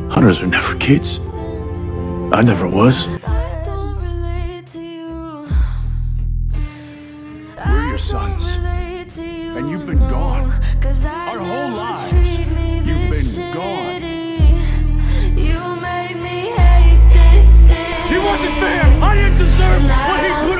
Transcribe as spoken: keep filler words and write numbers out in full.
Hunters are never kids. I never was. We're your sons. And you've been gone. Our whole lives. You've been gone. He wasn't fair! I didn't deserve what he put